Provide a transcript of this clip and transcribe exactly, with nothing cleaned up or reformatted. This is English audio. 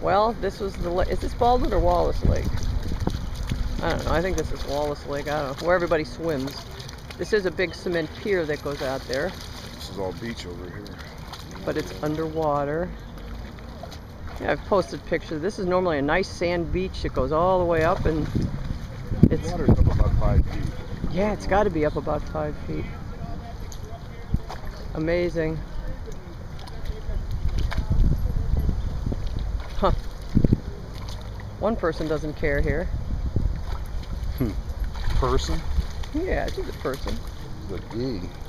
Well, this was the, is this Baldwin or Wallace Lake? I don't know, I think this is Wallace Lake, I don't know, where everybody swims. This is a big cement pier that goes out there. This is all beach over here. But it's underwater. Yeah, I've posted pictures. This is normally a nice sand beach. It goes all the way up and it's... The water's up about five feet. Yeah, it's got to be up about five feet. Amazing. Huh. One person doesn't care here. Hmm. Person? Yeah, she's a person. The gay.